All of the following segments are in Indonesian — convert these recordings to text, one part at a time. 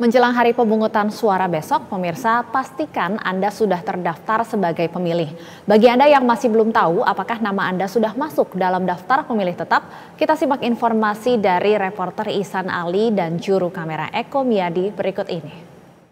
Menjelang hari pemungutan suara besok, pemirsa pastikan Anda sudah terdaftar sebagai pemilih. Bagi Anda yang masih belum tahu apakah nama Anda sudah masuk dalam daftar pemilih tetap, kita simak informasi dari reporter Ihsan Ali dan juru kamera Eko Miyadi berikut ini.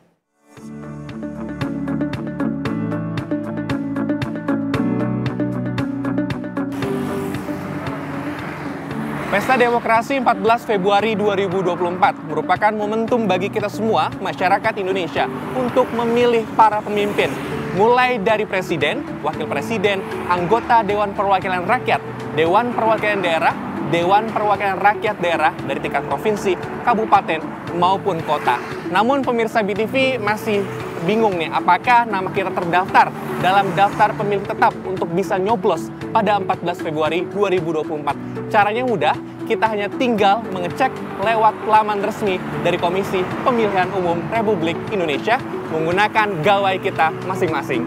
Pesta Demokrasi 14 Februari 2024 merupakan momentum bagi kita semua, masyarakat Indonesia, untuk memilih para pemimpin. Mulai dari presiden, wakil presiden, anggota Dewan Perwakilan Rakyat, Dewan Perwakilan Daerah, Dewan Perwakilan Rakyat Daerah dari tingkat provinsi, kabupaten, maupun kota. Namun pemirsa BTV masih bingung nih, apakah nama kita terdaftar dalam daftar pemilih tetap untuk bisa nyoblos pada 14 Februari 2024. Caranya mudah, kita hanya tinggal mengecek lewat laman resmi dari Komisi Pemilihan Umum Republik Indonesia menggunakan gawai kita masing-masing.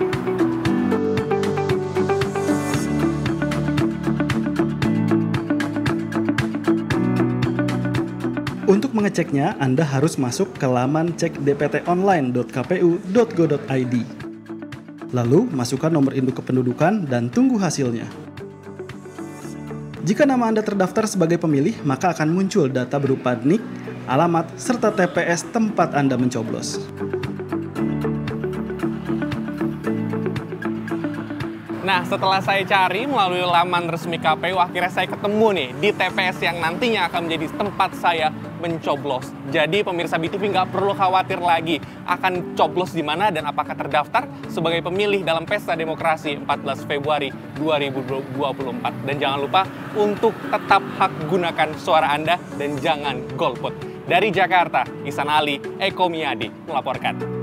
Untuk mengeceknya, Anda harus masuk ke laman cekdptonline.kpu.go.id. Lalu, masukkan nomor induk kependudukan dan tunggu hasilnya. Jika nama Anda terdaftar sebagai pemilih, maka akan muncul data berupa NIK, alamat, serta TPS tempat Anda mencoblos. Nah, setelah saya cari melalui laman resmi KPU, akhirnya saya ketemu nih di TPS yang nantinya akan menjadi tempat saya mencoblos. Jadi pemirsa BTV nggak perlu khawatir lagi akan coblos di mana dan apakah terdaftar sebagai pemilih dalam Pesta Demokrasi 14 Februari 2024. Dan jangan lupa untuk tetap hak gunakan suara Anda dan jangan golput. Dari Jakarta, Ihsan Ali, Eko Miyadi melaporkan.